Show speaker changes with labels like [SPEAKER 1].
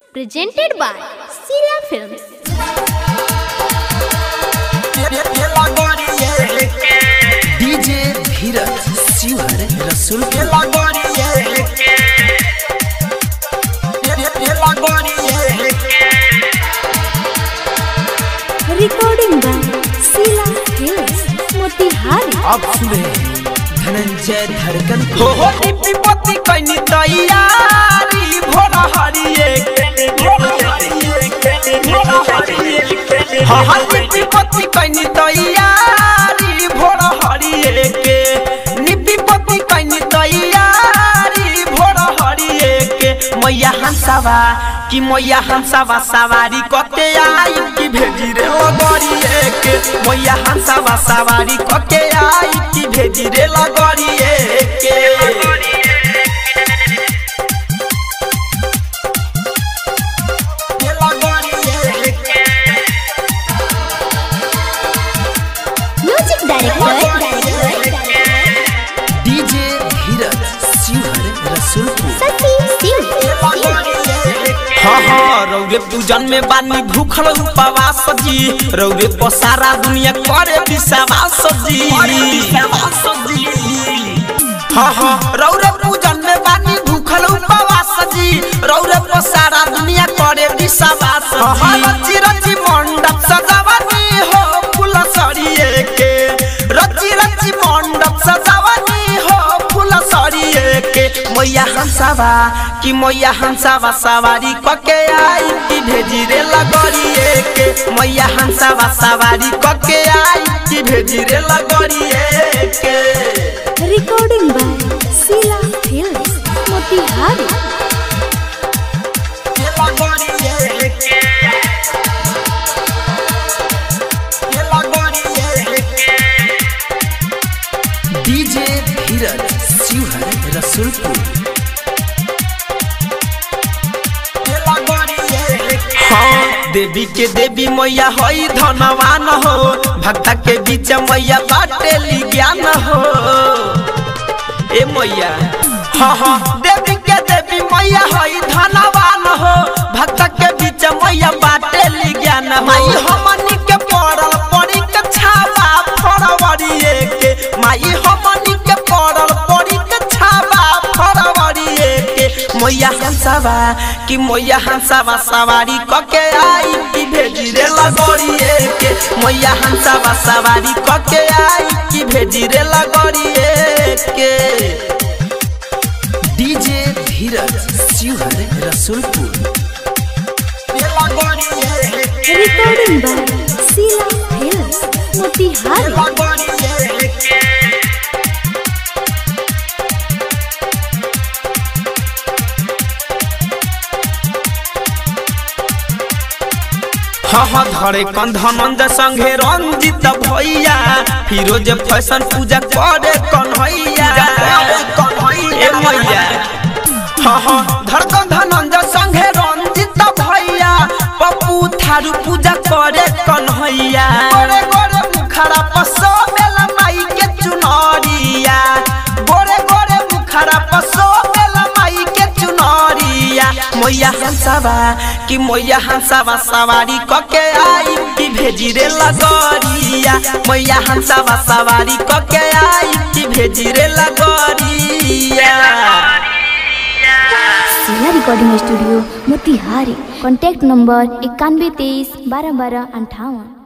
[SPEAKER 1] Presented by Sila Films.
[SPEAKER 2] DJ धीरज शिवर रसूल के
[SPEAKER 1] Recording by Sila Films, Motihari.
[SPEAKER 2] अब सुने धनंजय धड़कन
[SPEAKER 3] हो दीपी पति कइनी तैयारी भोरा हरिए हाँ दीपी पति कइनी तैयारी भोरा हरिए के निपी पति कइनी तैयारी भोरा हरिए के मैया हंसावा कि मैया हंसावा सवारी कते आई कि भेजी रे लगरिए के मैया हंसावा सवारी कते आई कि भेजी रे लगरिए के
[SPEAKER 1] Music director
[SPEAKER 2] DJ धीरज शिवर रसूलपुर
[SPEAKER 1] सती सिंह।
[SPEAKER 3] हाँ रौरे पूजन में बानी भूखल उपवास जी रौरे पसारा दुनिया करे विश्वास जी हाँ रौरे पूजन में बानी भूखल उपवास जी रौरे पसारा दुनिया करे विश्वास रची रची मंडप सजावनी हो फूल सरिए के रची रची मंडप सजावनी हो फूल सरिए के मैया हंसावा कि मैया हंसावा सवारी कके आई कि भेजी रे लगरिए के मैया हंसावा सवारी कके आई कि भेजी रे लगरिए के
[SPEAKER 1] Recording by Sila Films, Motihari.
[SPEAKER 2] DJ धीरज शिवर रसूलपुर
[SPEAKER 3] हाँ देवी के देवी मैया होई धनवान हो भक्ता के बीच मैया बाटेली ज्ञान हो ए मैया हाँ देवी के देवी मैया होई धनवान हो भक्ता के बीच मैया बाटेली ज्ञान माई हमनी के पड़ल पड़ी के छावा फरवरिए के माई हमनी के पड़ल पड़ी के छावा फरवरिए के मैया हंसावा कि मैया हंसावा सवारी कके आई कि भेजी रे लगरिए के मैया हंसावा सवारी कके आई कि भेजी रे लगरिए के
[SPEAKER 2] DJ Dheeraj shiver Rasulpur
[SPEAKER 1] Recording by Sila Films, Motihari.
[SPEAKER 3] हाँ धरे कंधनंद संगे रंजित भैया फिरोज फैशन पूजा करे कन्हैया ए मैया हाँ धर कंधनंद संगे रंजित भैया पप्पू थारू पूजा करे कन्हैया गोरे गोरे मुखरा पसो मेला माई के चुनरिया गोरे गोरे मुखरा पसो मेला माई के चुनरिया मैया हंसावा कि मैया हंसावा सवारी कके आई कि भेजी रे लगरिया मैया हंसावा सवारी कके आई कि भेजी रे लगरिया।
[SPEAKER 1] Sila Recording Studio, Motihari. Contact number 9123 12 12 58।